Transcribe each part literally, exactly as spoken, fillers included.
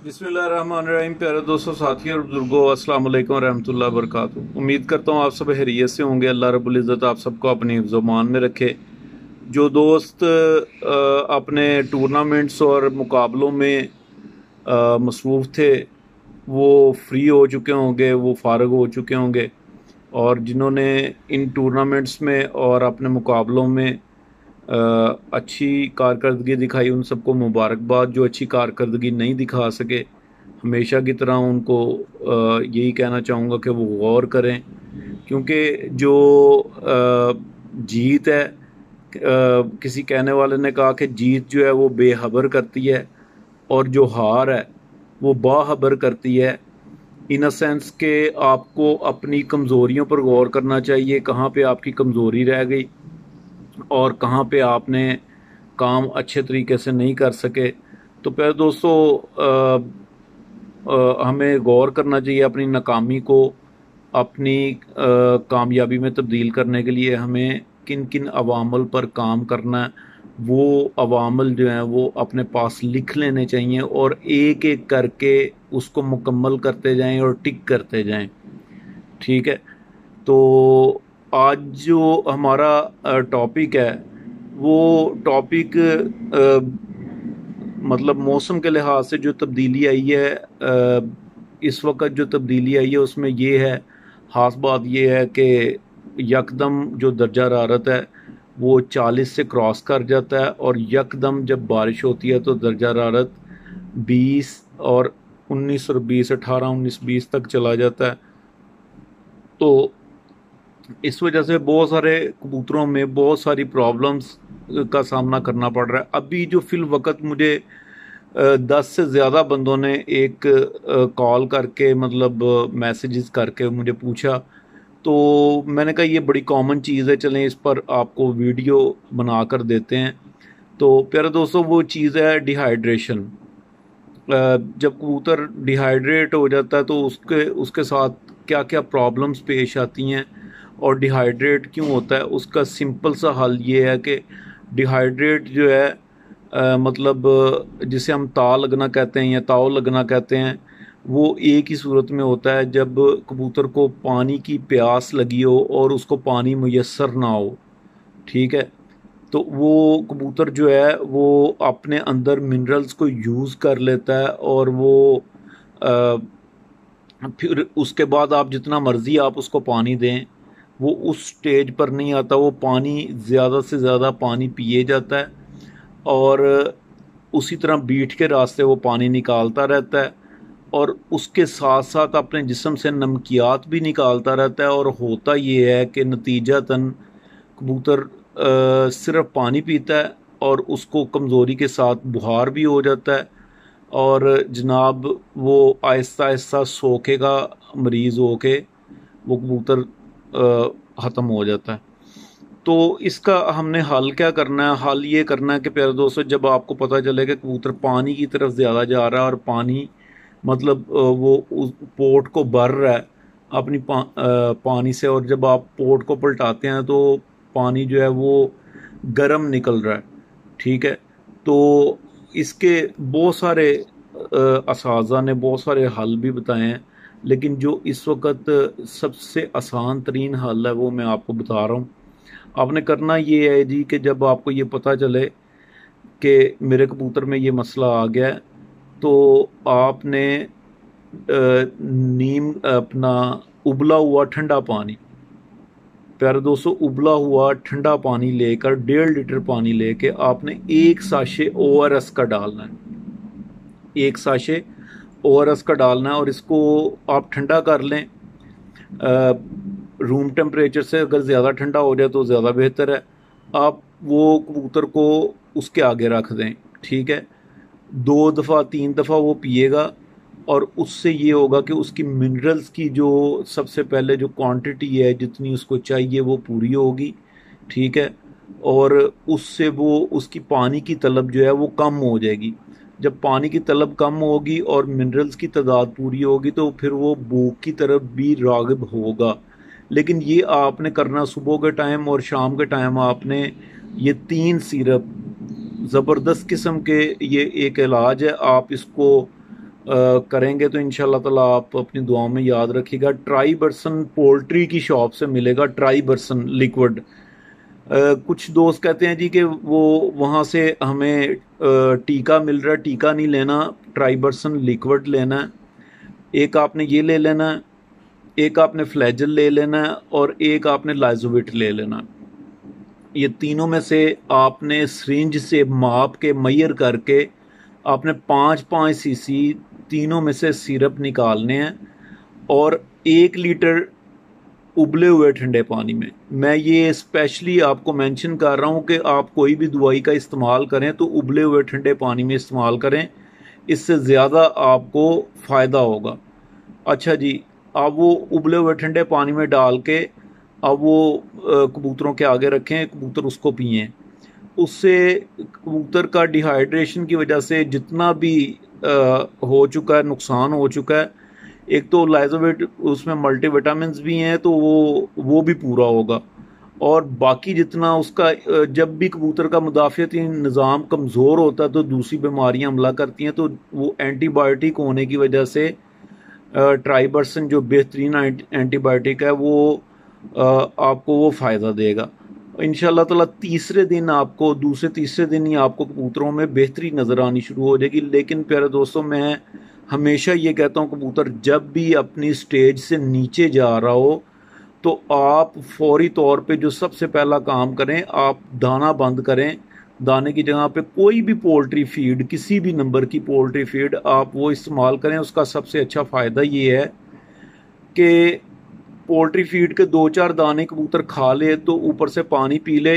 बिस्मिल्लाहिर्रहमानिर्रहीम। प्यारे दोस्तों, साथियों और बुजुर्गों, अस्सलाम वालेकुम रहमतुल्लाहि व बरकातुहू। उम्मीद करता हूँ आप सब खैरियत से होंगे। अल्लाह रब्बुल इज़्ज़त आप सबको अपनी हिफ्ज़-ओ-मान में रखे। जो दोस्त अ, अपने टूर्नामेंट्स और मुकाबलों में मसरूफ़ थे वो फ्री हो चुके होंगे, वो फ़ारिग हो चुके होंगे, और जिन्होंने इन टूर्नामेंट्स में और अपने मुकाबलों में अ, अच्छी कारकर्दगी दिखाई, उन सबको मुबारकबाद। जो अच्छी कारकर्दगी नहीं दिखा सके, हमेशा की तरह उनको अ, यही कहना चाहूँगा कि वो गौर करें, क्योंकि जो अ, जीत है, अ, किसी कहने वाले ने कहा कि जीत जो है वो बेखबर करती है और जो हार है वो बाखबर करती है। इन अ सेंस के आपको अपनी कमज़ोरियों पर गौर करना चाहिए, कहाँ पे आपकी कमज़ोरी रह गई और कहाँ पे आपने काम अच्छे तरीके से नहीं कर सके। तो प्यारे दोस्तों, अ, अ, हमें गौर करना चाहिए अपनी नाकामी को अपनी अ, कामयाबी में तब्दील करने के लिए हमें किन किन अवामल पर काम करना है। वो अवामल जो हैं वो अपने पास लिख लेने चाहिए और एक एक करके उसको मुकम्मल करते जाएं और टिक करते जाएं। ठीक है। तो आज जो हमारा टॉपिक है वो टॉपिक मतलब मौसम के लिहाज से जो तब्दीली आई है, अ, इस वक्त जो तब्दीली आई है उसमें ये है, ख़ास बात ये है कि यकदम जो दर्जा हरारत है वो चालीस से क्रॉस कर जाता है, और यकदम जब बारिश होती है तो दर्जा हरारत बीस और उन्नीस और बीस, अठारह उन्नीस बीस तक चला जाता है। तो इस वजह से बहुत सारे कबूतरों में बहुत सारी प्रॉब्लम्स का सामना करना पड़ रहा है। अभी जो फिल वक्त मुझे अ, दस से ज़्यादा बंदों ने एक कॉल करके मतलब मैसेजेस करके मुझे पूछा, तो मैंने कहा ये बड़ी कॉमन चीज़ है, चलें इस पर आपको वीडियो बना कर देते हैं। तो प्यारे दोस्तों, वो चीज़ है डिहाइड्रेशन। जब कबूतर डिहाइड्रेट हो जाता है तो उसके उसके साथ क्या क्या प्रॉब्लम्स पेश आती हैं और डिहाइड्रेट क्यों होता है, उसका सिंपल सा हल ये है कि डिहाइड्रेट जो है, अ, मतलब जिसे हम ता लगना कहते हैं या ताव लगना कहते हैं, वो एक ही सूरत में होता है जब कबूतर को पानी की प्यास लगी हो और उसको पानी मुयस्सर ना हो। ठीक है। तो वो कबूतर जो है वो अपने अंदर मिनरल्स को यूज़ कर लेता है, और वो आ, फिर उसके बाद आप जितना मर्ज़ी आप उसको पानी दें, वो उस स्टेज पर नहीं आता। वो पानी ज़्यादा से ज़्यादा पानी पिए जाता है और उसी तरह बीट के रास्ते वो पानी निकालता रहता है, और उसके साथ साथ अपने जिस्म से नमकियात भी निकालता रहता है। और होता ये है कि नतीजतन कबूतर अ, सिर्फ पानी पीता है और उसको कमज़ोरी के साथ बुखार भी हो जाता है, और जनाब वो आहिस्ता आहिस्ता सोखे का मरीज़ होके वो कबूतर ख़त्म हो जाता है। तो इसका हमने हल क्या करना है? हल ये करना है कि प्यारे दोस्तों, जब आपको पता चले कि कबूतर पानी की तरफ ज़्यादा जा रहा है और पानी मतलब अ, वो उस पोर्ट को भर रहा है अपनी पा, अ, पानी से, और जब आप पोर्ट को पलटाते हैं तो पानी जो है वो गर्म निकल रहा है। ठीक है। तो इसके बहुत सारे असाज़ा ने बहुत सारे हल भी बताए हैं, लेकिन जो इस वक्त सबसे आसान तरीन हल है वो मैं आपको बता रहा हूँ। आपने करना ये है जी कि जब आपको ये पता चले कि मेरे कबूतर में ये मसला आ गया है, तो आपने अ, नीम अपना उबला हुआ ठंडा पानी, प्यारे दोस्तों, उबला हुआ ठंडा पानी लेकर डेढ़ लीटर पानी लेके आपने एक साशे ओ आर एस का डालना है। एक साशे ओ आर एस का डालना है और इसको आप ठंडा कर लें रूम टेम्परेचर से। अगर ज़्यादा ठंडा हो जाए तो ज़्यादा बेहतर है। आप वो कबूतर को उसके आगे रख दें। ठीक है। दो दफ़ा तीन दफ़ा वो पिएगा, और उससे ये होगा कि उसकी मिनरल्स की जो सबसे पहले जो क्वांटिटी है जितनी उसको चाहिए वो पूरी होगी। ठीक है। और उससे वो उसकी पानी की तलब जो है वो कम हो जाएगी। जब पानी की तलब कम होगी और मिनरल्स की तादाद पूरी होगी तो फिर वो भूख की तरफ भी राग़िब होगा। लेकिन ये आपने करना सुबह के टाइम और शाम के टाइम। आपने ये तीन सिरप ज़बरदस्त किस्म के, ये एक इलाज है, आप इसको करेंगे तो इंशाल्लाह ताला आप अपनी दुआओं में याद रखिएगा। ट्राई बर्सन पोल्ट्री की शॉप से मिलेगा ट्राई बर्सन लिक्विड। कुछ दोस्त कहते हैं जी कि वो वहाँ से हमें टीका मिल रहा है, टीका नहीं लेना, ट्राई बर्सन लिक्विड लेना है। एक आपने ये ले लेना है, एक आपने फ्लैजल ले लेना है और एक आपने लाइजोविट ले लेना है। ये तीनों में से आपने सिरिंज से माप के मैयर करके आपने पाँच पाँच सीसी तीनों में से सिरप निकालने हैं और एक लीटर उबले हुए ठंडे पानी में। मैं ये स्पेशली आपको मेंशन कर रहा हूँ कि आप कोई भी दवाई का इस्तेमाल करें तो उबले हुए ठंडे पानी में इस्तेमाल करें, इससे ज़्यादा आपको फ़ायदा होगा। अच्छा जी, अब वो उबले हुए ठंडे पानी में डाल के अब वो कबूतरों के आगे रखें, कबूतर उसको पिएँ। उससे कबूतर का डिहाइड्रेशन की वजह से जितना भी आ, हो चुका है, नुकसान हो चुका है, एक तो लाइजोविट उसमें मल्टीविटामिन्स भी हैं तो वो वो भी पूरा होगा। और बाकी जितना उसका जब भी कबूतर का मुदाफ़ियती निज़ाम कमज़ोर होता है तो दूसरी बीमारियां हमला करती हैं, तो वो एंटीबायोटिक होने की वजह से ट्राइबर्सन जो बेहतरीन एंटीबायोटिक है वो आपको वो फ़ायदा देगा इंशाल्लाह ताला। तीसरे दिन आपको दूसरे तीसरे दिन ही आपको कबूतरों में बेहतरी नज़र आनी शुरू हो जाएगी। लेकिन प्यारे दोस्तों, मैं हमेशा ये कहता हूँ कबूतर जब भी अपनी स्टेज से नीचे जा रहा हो तो आप फौरी तौर पे जो सबसे पहला काम करें, आप दाना बंद करें। दाने की जगह पे कोई भी पोल्ट्री फीड, किसी भी नंबर की पोल्ट्री फीड आप वो इस्तेमाल करें। उसका सबसे अच्छा फ़ायदा ये है कि पोल्ट्री फीड के दो चार दाने कबूतर खा ले तो ऊपर से पानी पी ले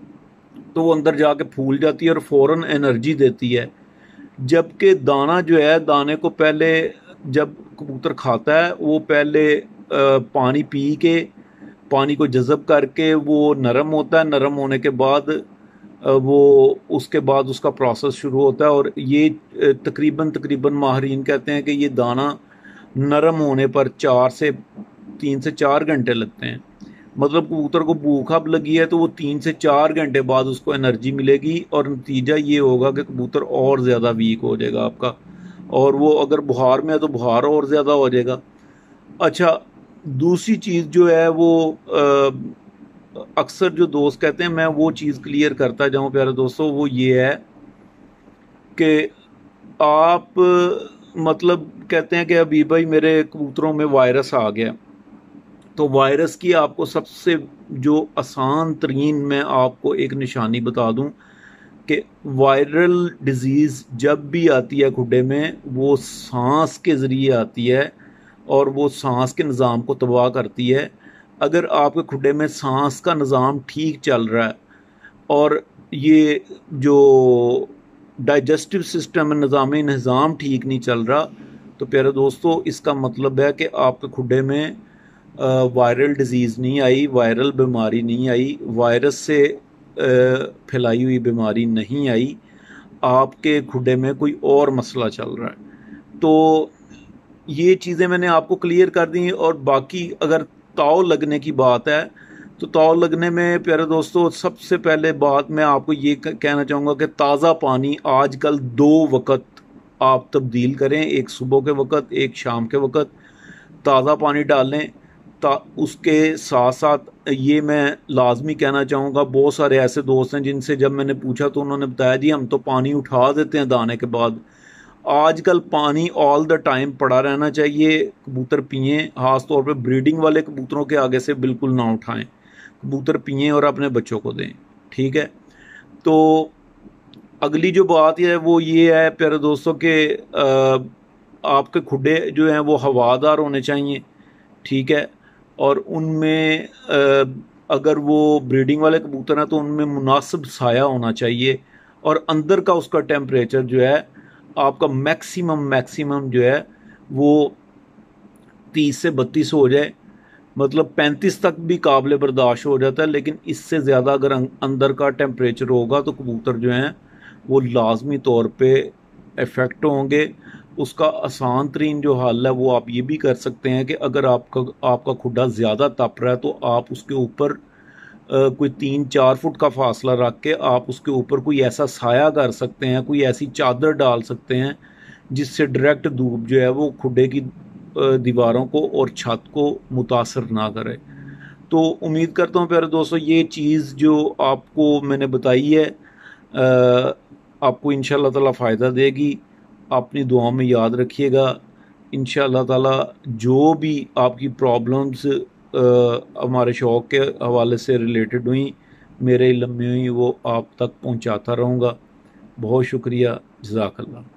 तो वो अंदर जाके फूल जाती है और फ़ौरन एनर्जी देती है। जबकि दाना जो है, दाने को पहले जब कबूतर खाता है वो पहले पानी पी के, पानी को जज़ब करके वो नरम होता है। नरम होने के बाद वो उसके बाद उसका प्रोसेस शुरू होता है और ये तकरीबन तकरीबन माहरीन कहते हैं कि ये दाना नरम होने पर चार से तीन से चार घंटे लगते हैं। मतलब कबूतर को भूख अब लगी है तो वो तीन से चार घंटे बाद उसको एनर्जी मिलेगी और नतीजा ये होगा कि कबूतर और ज़्यादा वीक हो जाएगा आपका, और वो अगर बुखार में है तो बुखार और ज़्यादा हो जाएगा। अच्छा, दूसरी चीज़ जो है वो अक्सर जो दोस्त कहते हैं, मैं वो चीज़ क्लियर करता जाऊँ प्यारे दोस्तों, वो ये है कि आप मतलब कहते हैं कि अभी भाई मेरे कबूतरों में वायरस आ गया, तो वायरस की आपको सबसे जो आसान तरीन मैं आपको एक निशानी बता दूं कि वायरल डिज़ीज़ जब भी आती है खुडे में वो सांस के ज़रिए आती है और वो सांस के निज़ाम को तबाह करती है। अगर आपके खुडे में सांस का निज़ाम ठीक चल रहा है और ये जो डाइजेस्टिव सिस्टम है, निज़ाम निज़ाम ठीक नहीं चल रहा, तो प्यारे दोस्तों इसका मतलब है कि आपके खुडे में वायरल डिज़ीज़ नहीं आई, वायरल बीमारी नहीं आई, वायरस से फैलाई हुई बीमारी नहीं आई, आपके खुडे में कोई और मसला चल रहा है। तो ये चीज़ें मैंने आपको क्लियर कर दी। और बाकी अगर ताव लगने की बात है तो ताव लगने में प्यारे दोस्तों सबसे पहले बात मैं आपको ये कहना चाहूँगा कि ताज़ा पानी आजकल दो वक़्त आप तब्दील करें, एक सुबह के वक़्त, एक शाम के वक़्त ताज़ा पानी डालें। ता उसके साथ साथ ये मैं लाजमी कहना चाहूँगा, बहुत सारे ऐसे दोस्त हैं जिनसे जब मैंने पूछा तो उन्होंने बताया जी हम तो पानी उठा देते हैं दाने के बाद। आजकल पानी ऑल द टाइम पड़ा रहना चाहिए, कबूतर पिएँ, ख़ास तौर पे ब्रीडिंग वाले कबूतरों के आगे से बिल्कुल ना उठाएं, कबूतर पिएँ और अपने बच्चों को दें, ठीक है। तो अगली जो बात है वो ये है प्यारे दोस्तों के आपके खुडे जो हैं वो हवादार होने चाहिए, ठीक है। और उनमें अगर वो ब्रीडिंग वाले कबूतर हैं तो उनमें मुनासिब साया होना चाहिए और अंदर का उसका टेम्परेचर जो है आपका मैक्सिमम मैक्सिमम जो है वो तीस से बत्तीस हो जाए। मतलब पैंतीस तक भी काबिल बर्दाश्त हो जाता है, लेकिन इससे ज़्यादा अगर अंदर का टेम्परेचर होगा तो कबूतर जो हैं वो लाजमी तौर पे इफ़ेक्ट होंगे। उसका आसान तरीन जो हल है वो आप ये भी कर सकते हैं कि अगर आपका आपका खुडा ज़्यादा तप रहा है तो आप उसके ऊपर कोई तीन चार फुट का फासला रख के आप उसके ऊपर कोई ऐसा साया कर सकते हैं, कोई ऐसी चादर डाल सकते हैं जिससे डायरेक्ट धूप जो है वो खुडे की दीवारों को और छत को मुतासर ना करे। तो उम्मीद करता हूँ प्यारे दोस्तों ये चीज़ जो आपको मैंने बताई है आपको इंशाअल्लाह ताला फ़ायदा देगी। अपनी दुआओं में याद रखिएगा। इंशाअल्लाह ताला जो भी आपकी प्रॉब्लम्स हमारे शौक़ के हवाले से रिलेटेड हुई, मेरे इल्म में हुई, वो आप तक पहुँचाता रहूँगा। बहुत शुक्रिया। जज़ाकल्लाह।